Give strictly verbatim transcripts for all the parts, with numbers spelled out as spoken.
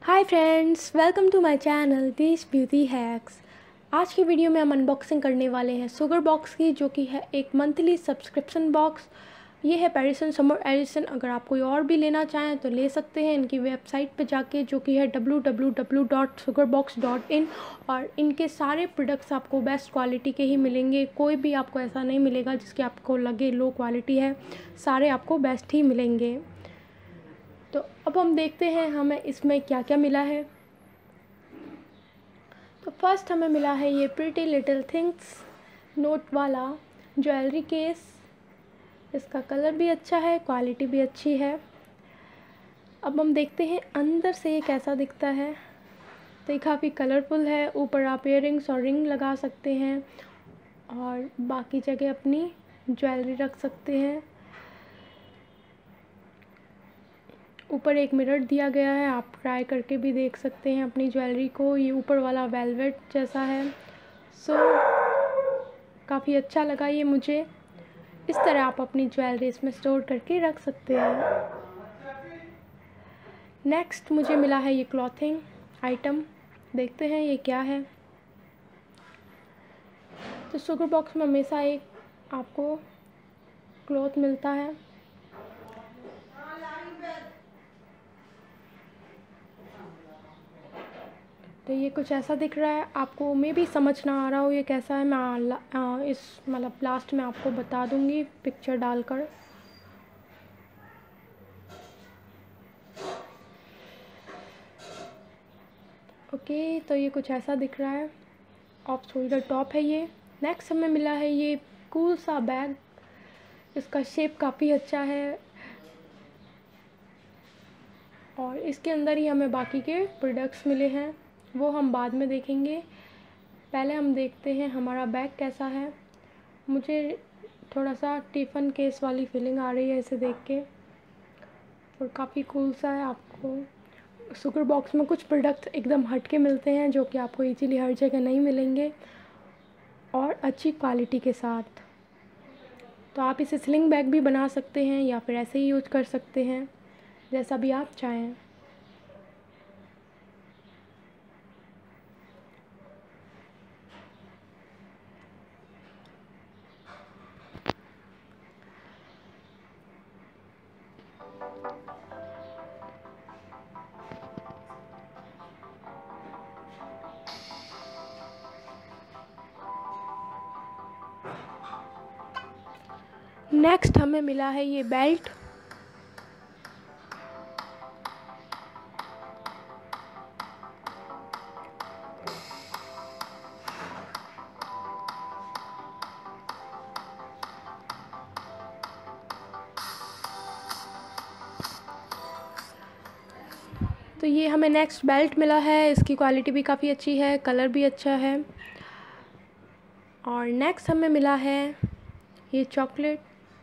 Hi friends, welcome to my channel this beauty hacks. आज की video में हम अनबॉक्सिंग करने वाले हैं सुगर बॉक्स की, जो कि है एक मंथली सब्सक्रिप्शन बॉक्स। ये है पेरिसन समर एडिशन। अगर आप कोई और भी लेना चाहें तो ले सकते हैं इनकी वेबसाइट पे जाके, जो कि है W W W dot sugar box dot in. और इनके सारे प्रोडक्ट्स आपको बेस्ट क्वालिटी के ही मिलेंगे। कोई भी आपको ऐसा नहीं मिलेगा जिसकी आपको लगे लो क्वालिटी है, सारे आपको बेस्ट ही मिलेंगे। तो अब हम देखते हैं हमें इसमें क्या क्या मिला है। तो फर्स्ट हमें मिला है ये प्रिटी लिटिल थिंग्स नोट वाला ज्वेलरी केस। इसका कलर भी अच्छा है, क्वालिटी भी अच्छी है। अब हम देखते हैं अंदर से ये कैसा दिखता है। तो ये काफ़ी कलरफुल है। ऊपर आप इयररिंग्स और रिंग लगा सकते हैं और बाकी जगह अपनी ज्वेलरी रख सकते हैं। ऊपर एक मिरर दिया गया है, आप ट्राई करके भी देख सकते हैं अपनी ज्वेलरी को। ये ऊपर वाला वेलवेट जैसा है। सो काफ़ी अच्छा लगा ये मुझे। इस तरह आप अपनी ज्वेलरी इसमें स्टोर करके रख सकते हैं। नेक्स्ट मुझे मिला है ये क्लॉथिंग आइटम। देखते हैं ये क्या है। तो सुगर बॉक्स में हमेशा एक आपको क्लॉथ मिलता है। तो ये कुछ ऐसा दिख रहा है। आपको मे भी समझ ना आ रहा हो ये कैसा है। मैं इस मतलब लास्ट में आपको बता दूंगी पिक्चर डालकर। ओके, तो ये कुछ ऐसा दिख रहा है। ऑफ शोल्डर टॉप है ये। नेक्स्ट हमें मिला है ये कूल सा बैग। इसका शेप काफ़ी अच्छा है और इसके अंदर ही हमें बाकी के प्रोडक्ट्स मिले हैं, वो हम बाद में देखेंगे। पहले हम देखते हैं हमारा बैग कैसा है। मुझे थोड़ा सा टिफ़न केस वाली फीलिंग आ रही है इसे देख के, और काफ़ी कूल सा है। आपको सुगर बॉक्स में कुछ प्रोडक्ट्स एकदम हट के मिलते हैं जो कि आपको इजीली हर जगह नहीं मिलेंगे और अच्छी क्वालिटी के साथ। तो आप इसे स्लिंग बैग भी बना सकते हैं या फिर ऐसे ही यूज कर सकते हैं, जैसा भी आप चाहें। नेक्स्ट हमें मिला है ये बेल्ट। तो ये हमें नेक्स्ट बेल्ट मिला है। इसकी क्वालिटी भी काफ़ी अच्छी है, कलर भी अच्छा है। और नेक्स्ट हमें मिला है ये चॉकलेट।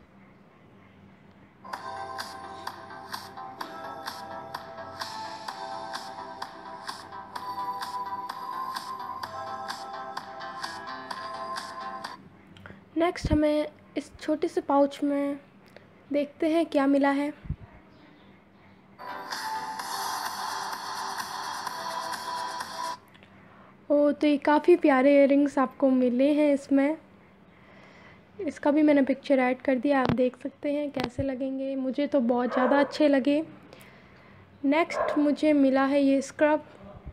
नेक्स्ट हमें इस छोटे से पाउच में देखते हैं क्या मिला है। ओ, तो ये काफ़ी प्यारे इयररिंग्स आपको मिले हैं इसमें। इसका भी मैंने पिक्चर ऐड कर दिया, आप देख सकते हैं कैसे लगेंगे। मुझे तो बहुत ज़्यादा अच्छे लगे। नेक्स्ट मुझे मिला है ये स्क्रब।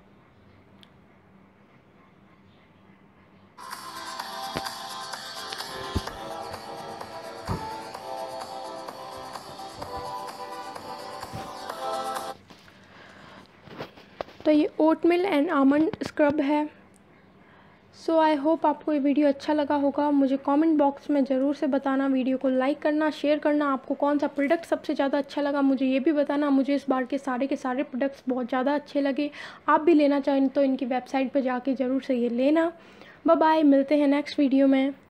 तो ये ओटमिल एंड आमंड स्क्रब है। सो आई होप आपको ये वीडियो अच्छा लगा होगा। मुझे कमेंट बॉक्स में ज़रूर से बताना। वीडियो को लाइक करना, शेयर करना। आपको कौन सा प्रोडक्ट सबसे ज़्यादा अच्छा लगा मुझे ये भी बताना। मुझे इस बार के सारे के सारे प्रोडक्ट्स बहुत ज़्यादा अच्छे लगे। आप भी लेना चाहें तो इनकी वेबसाइट पर जाके ज़रूर से ये लेना। बाय बाय, मिलते हैं नेक्स्ट वीडियो में।